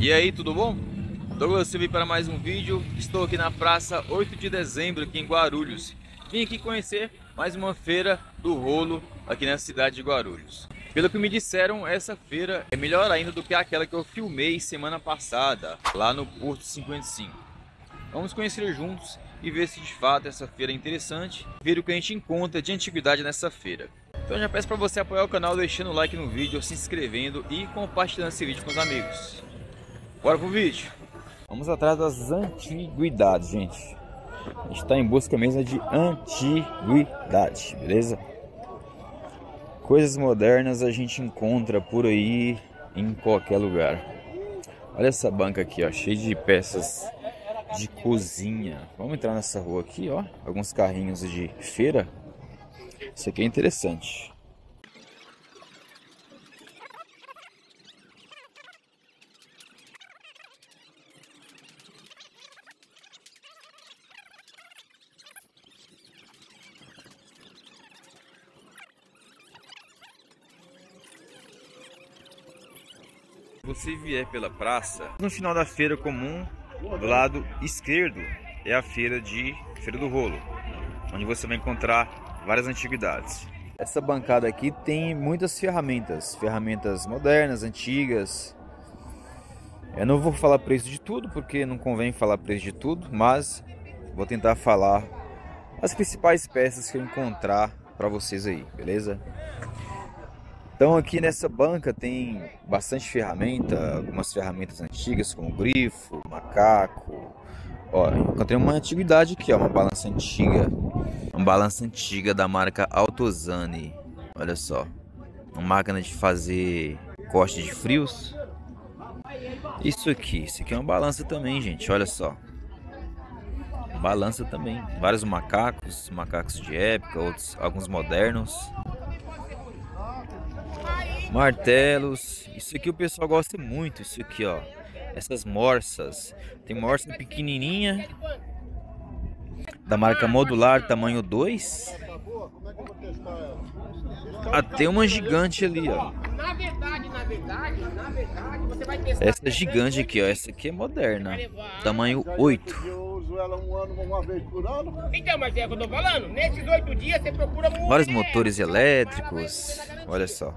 E aí, tudo bom? Douglas Silva para mais um vídeo. Estou aqui na praça 8 de dezembro, aqui em Guarulhos. Vim aqui conhecer mais uma feira do rolo aqui na cidade de Guarulhos. Pelo que me disseram, essa feira é melhor ainda do que aquela que eu filmei semana passada, lá no Porto 55. Vamos conhecer juntos e ver se de fato essa feira é interessante, ver o que a gente encontra de antiguidade nessa feira. Então já peço para você apoiar o canal deixando o like no vídeo, se inscrevendo e compartilhando esse vídeo com os amigos. Bora pro vídeo! Vamos atrás das antiguidades, gente. A gente está em busca mesmo de antiguidade, beleza? Coisas modernas a gente encontra por aí em qualquer lugar. Olha essa banca aqui, ó, cheia de peças de cozinha. Vamos entrar nessa rua aqui, ó. Alguns carrinhos de feira. Isso aqui é interessante. Se você vier pela praça, no final da feira comum, do lado esquerdo, é a feira do rolo, onde você vai encontrar várias antiguidades. Essa bancada aqui tem muitas ferramentas modernas, antigas. Eu não vou falar preço de tudo, porque não convém falar preço de tudo, mas vou tentar falar as principais peças que eu encontrar para vocês aí, beleza? Então aqui nessa banca tem bastante ferramenta, algumas ferramentas antigas como grifo, macaco. Ó, encontrei uma antiguidade aqui, ó, uma balança antiga da marca Altozani. Olha só, uma máquina de fazer corte de frios. Isso aqui é uma balança também, gente, olha só. Balança também, vários macacos de época, alguns modernos. Martelos, isso aqui o pessoal gosta muito, isso aqui, ó, essas morsas, tem morsa pequenininha, da marca Modular, tamanho 2, até uma gigante ali, ó, essa gigante aqui, ó, essa aqui é moderna, tamanho 8. Então, mas é o que eu tô falando, nesses 8 dias você procura muito. Vários motores elétricos, olha só.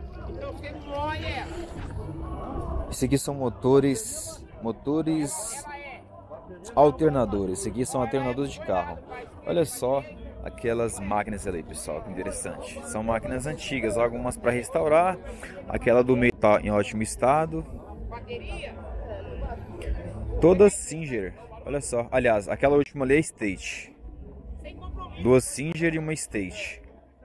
Esse aqui são motores alternadores. Esse aqui são alternadores de carro. Olha só aquelas máquinas ali, pessoal, que interessante. São máquinas antigas, algumas para restaurar. Aquela do meio tá em ótimo estado. Todas Singer. Olha só, aliás, aquela última ali é State. Duas Singer e uma State.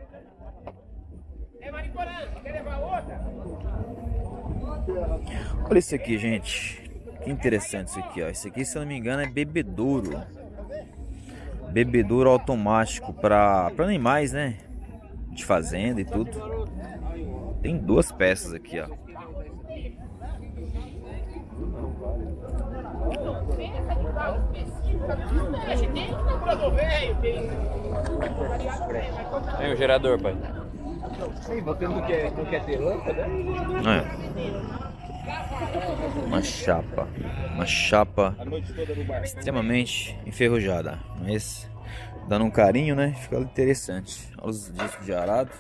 Olha isso aqui, gente. Que interessante isso aqui, ó. Isso aqui, se eu não me engano, é bebedouro. Bebedouro automático para animais, né? De fazenda e tudo. Tem duas peças aqui, ó. Tem o gerador, pai. Sim, você não quer ter lâmpada? Uma chapa extremamente enferrujada, mas dando um carinho, né? Fica interessante. Olha os discos de arado.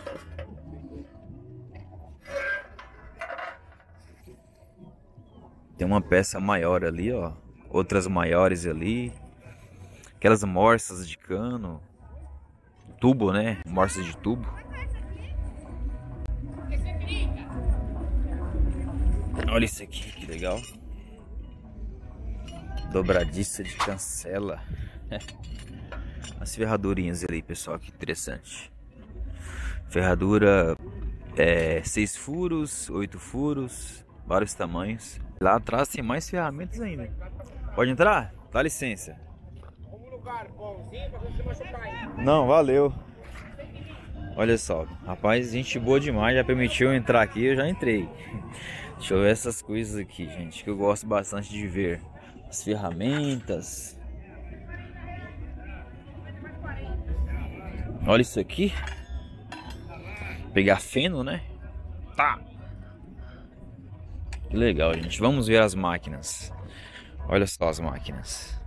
Tem uma peça maior ali, ó. Outras maiores ali. Aquelas morsas de cano. Tubo, né? Morsas de tubo. Olha isso aqui, que legal. Dobradiça de cancela. As ferradurinhas ali, pessoal, que interessante. Ferradura 6 furos, 8 furos, vários tamanhos. Lá atrás tem mais ferramentas ainda. Pode entrar? Dá licença. Não, valeu. Olha só, rapaz, gente boa demais, já permitiu eu entrar aqui, eu já entrei. Deixa eu ver essas coisas aqui, gente, que eu gosto bastante de ver. As ferramentas. Olha isso aqui. Pegar feno, né? Tá. Que legal, gente. Vamos ver as máquinas. Olha só as máquinas.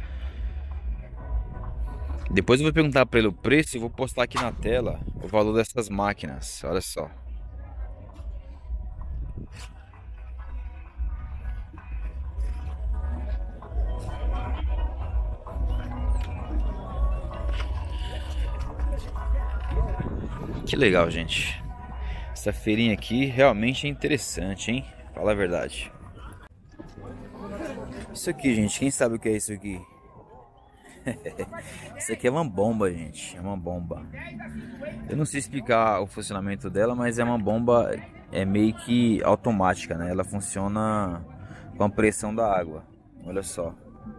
Depois eu vou perguntar para ele o preço e vou postar aqui na tela o valor dessas máquinas. Olha só. Que legal, gente. Essa feirinha aqui realmente é interessante, hein? Fala a verdade. Isso aqui, gente, quem sabe o que é isso aqui? Isso aqui é uma bomba, gente. É uma bomba. Eu não sei explicar o funcionamento dela, mas é uma bomba, é meio que automática, né? Ela funciona com a pressão da água. Olha só.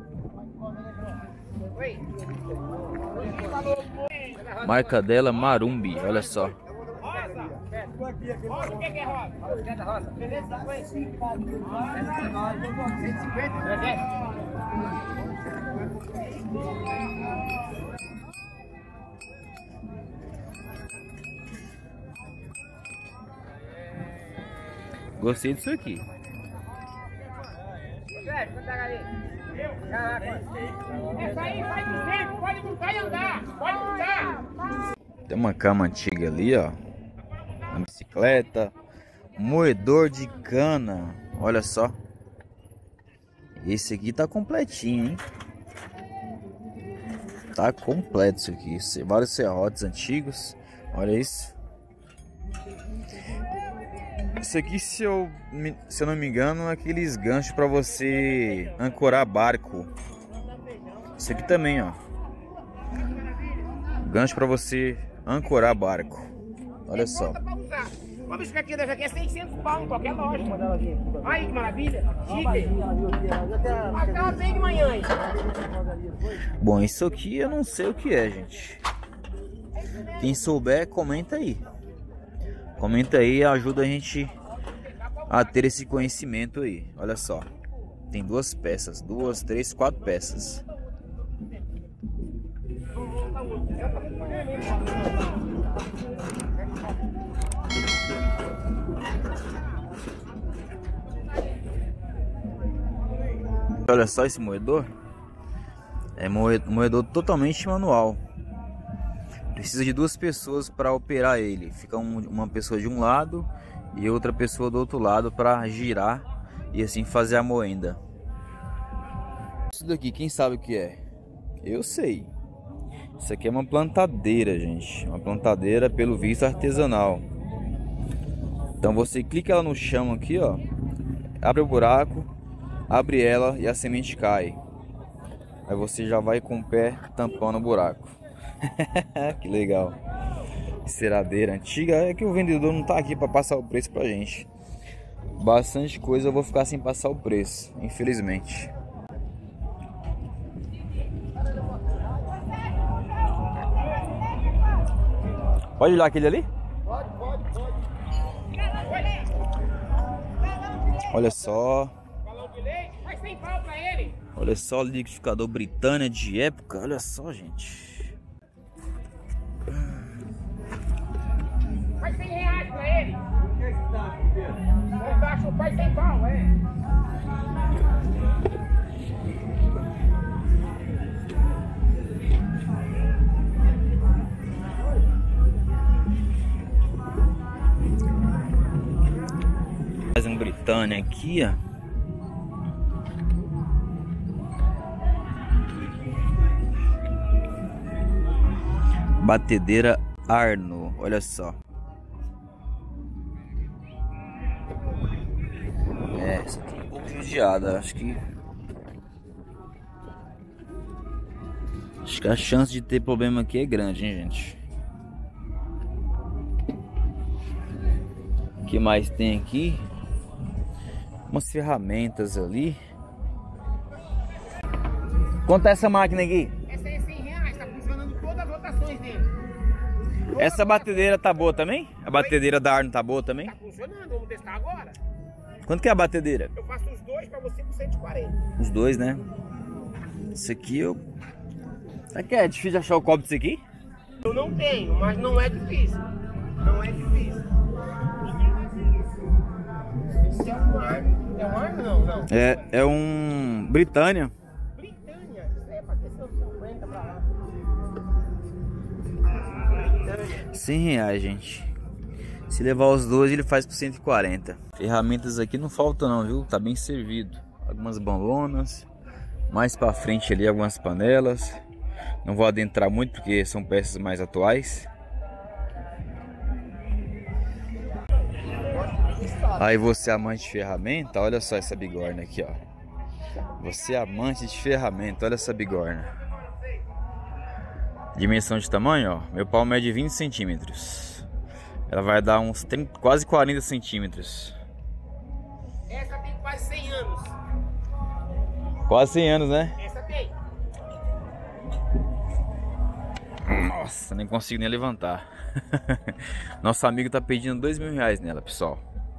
Marca dela Marumbi, olha só. Gostei disso aqui. Tem uma cama antiga ali, ó. Uma bicicleta. Moedor de cana. Olha só. Esse aqui tá completinho, hein? Tá completo isso aqui. Vários serrotes antigos. Olha isso. Isso aqui, se eu não me engano, é aqueles ganchos para você ancorar barco. Isso aqui também, ó. Gancho para você ancorar barco. Olha só. Uma bicicletinha dessa aqui é 600 pau em qualquer loja. Aí que maravilha. Chique. Acaba bem de manhã aí. Bom, isso aqui eu não sei o que é, gente. Quem souber, comenta aí. Comenta aí e ajuda a gente a ter esse conhecimento aí. Olha só. Tem duas peças. 2, 3, 4 peças. Olha só esse moedor. É moedor totalmente manual. Precisa de 2 pessoas para operar ele. Fica uma pessoa de um lado e outra pessoa do outro lado para girar e assim fazer a moenda. Isso daqui, quem sabe o que é? Eu sei. Isso aqui é uma plantadeira, gente. Uma plantadeira, pelo visto, artesanal. Então você clica ela no chão aqui, ó. Abre o buraco, abre ela e a semente cai. Aí você já vai com o pé tampando o buraco. Que legal. Enceradeira antiga. É que o vendedor não tá aqui para passar o preço pra gente. Bastante coisa eu vou ficar sem passar o preço, infelizmente. Pode olhar aquele ali? Pode. Olha só. Balão de leite, faz 100 pau pra ele. Olha só o liquidificador Britânia de época. Olha só, gente. Faz 100 reais pra ele. Não tá, faz 100 pau, é. Mais um Britânia aqui, ó. Batedeira Arno, olha só. Essa aqui é um pouco judiada, acho que a chance de ter problema aqui é grande, hein, gente. O que mais tem aqui? Umas ferramentas ali. Quanto é essa máquina aqui? Essa é 100 reais, tá funcionando todas as rotações dele. Essa batedeira tá boa também? A batedeira da Arno tá boa também? Tá funcionando, vamos testar agora. Quanto que é a batedeira? Eu faço os dois pra você por 140. Os dois, né? Esse aqui eu... Será que é difícil achar o copo disso aqui? Eu não tenho, mas não é difícil. Não é difícil. Isso é um Arno. É um Arno não? Não. É um Britânia. Britânia? É, pra ter seus 50 pra lá. R$100, gente. Se levar os dois, ele faz por 140. Ferramentas aqui não faltam não, viu? Tá bem servido. Algumas bambonas. Mais pra frente ali, algumas panelas. Não vou adentrar muito, porque são peças mais atuais. Aí você amante de ferramenta, olha só essa bigorna aqui, ó. Você amante de ferramenta, olha essa bigorna. Dimensão de tamanho, ó. Meu pau mede 20 centímetros. Ela vai dar uns 30, quase 40 centímetros. Essa tem quase 100 anos. Quase 100 anos, né? Essa tem. Nossa, nem consigo nem levantar. Nosso amigo tá pedindo R$2.000 nela, pessoal.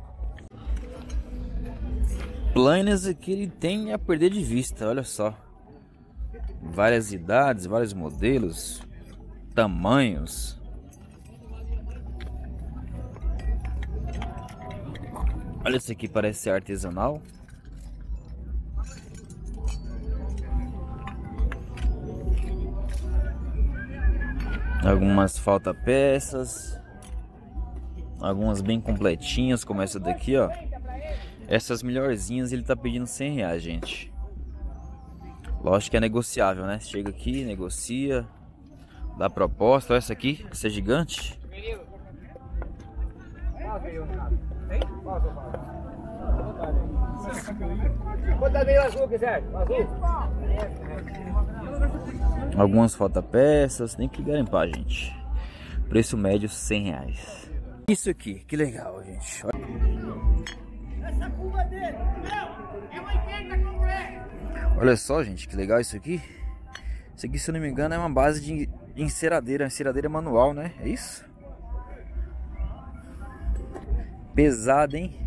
Planers aqui ele tem a perder de vista, olha só. Várias idades, vários modelos, tamanhos. Olha, esse aqui parece ser artesanal. Algumas falta peças. Algumas bem completinhas, como essa daqui, ó. Essas melhorzinhas ele tá pedindo R$100, gente. Lógico que é negociável, né? Chega aqui, negocia, dá proposta. Olha essa aqui, essa é gigante. Quanto meio azul, quiser? Azul? Algumas falta peças, tem que garimpar, gente. Preço médio R$100. Isso aqui, que legal, gente. Essa curva dele, é 80 completo. Olha só, gente, que legal isso aqui. Isso aqui, se eu não me engano, é uma base de enceradeira. Enceradeira manual, né? É isso? Pesada, hein?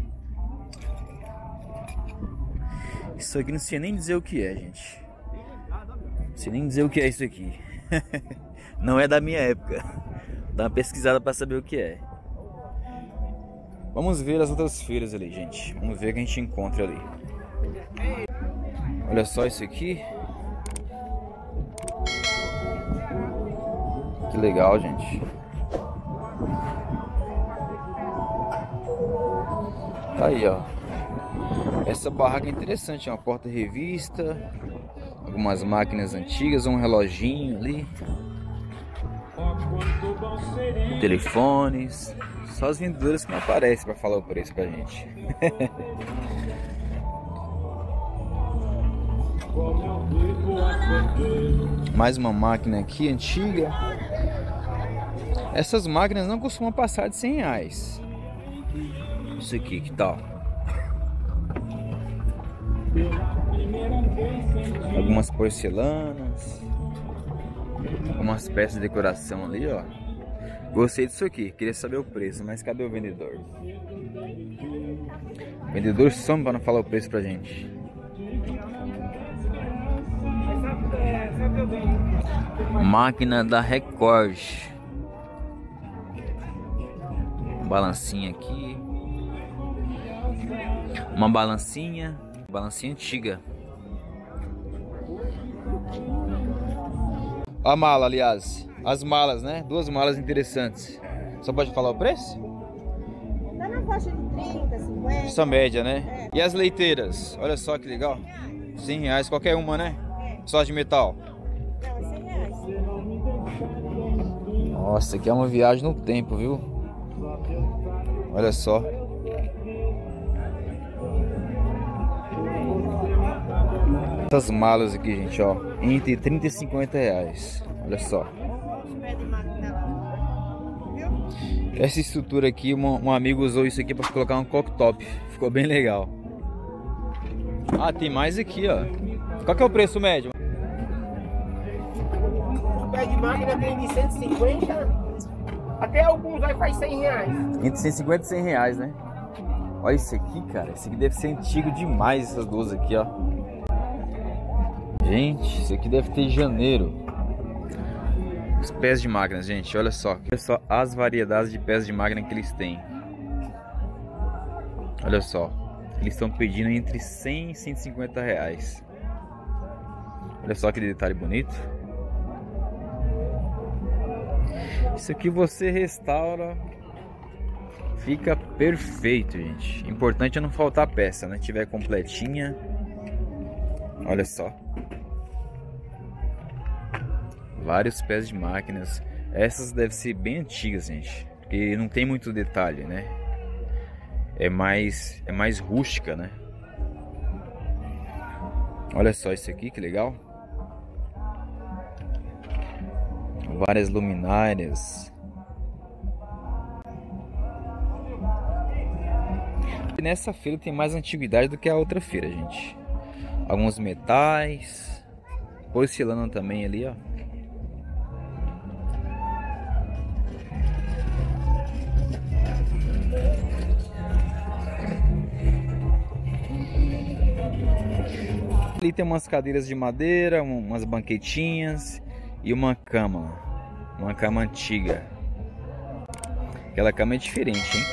Isso aqui não sei nem dizer o que é, gente. Não sei nem dizer o que é isso aqui. Não é da minha época. Dá uma pesquisada pra saber o que é. Vamos ver as outras feiras ali, gente. Vamos ver o que a gente encontra ali. Olha só isso aqui. Que legal, gente. Tá aí, ó. Essa barraca é interessante, é uma porta revista. Algumas máquinas antigas, um reloginho ali. Telefones. Só as vendedoras que não aparecem para falar o preço pra gente. Mais uma máquina aqui antiga. Essas máquinas não costumam passar de R$100. Isso aqui, que tal? Algumas porcelanas. Algumas peças de decoração ali, ó. Gostei disso aqui, queria saber o preço, mas cadê o vendedor? O vendedor some para não falar o preço pra gente. Máquina da Record. Balancinha aqui. Uma balancinha antiga. A mala, aliás. As malas, né? Duas malas interessantes. Só pode falar o preço? Tá na faixa de 30, 50. Essa média, né? É. E as leiteiras? Olha só que legal. R$100, qualquer uma, né? É. Só de metal. Não, é R$100. Nossa, aqui é uma viagem no tempo, viu? Olha só. Essas malas aqui, gente, ó. Entre 30 e 50 reais. Olha só. Essa estrutura aqui, um amigo usou isso aqui para colocar um cooktop. Ficou bem legal. Ah, tem mais aqui, ó. Qual que é o preço médio? O pé de máquina tem de 150. Até alguns aí faz R$100. Entre 150 e 100 reais, né? Olha isso aqui, cara. Esse aqui deve ser antigo demais, essas duas aqui, ó. Gente, isso aqui deve ter janeiro. Os pés de máquinas, gente, olha só as variedades de pés de máquina que eles têm. Olha só. eles estão pedindo entre 100 e 150 reais. Olha só que detalhe bonito. Isso aqui você restaura, fica perfeito, gente. Importante é não faltar peça, né? Tiver completinha. Olha só. Vários pés de máquinas. Essas devem ser bem antigas, gente, porque não tem muito detalhe, né? É mais rústica, né? Olha só isso aqui, que legal. Várias luminárias. E nessa feira tem mais antiguidade do que a outra feira, gente. Alguns metais, porcelana também ali, ó. Ali tem umas cadeiras de madeira, umas banquetinhas e uma cama antiga. Aquela cama é diferente, hein?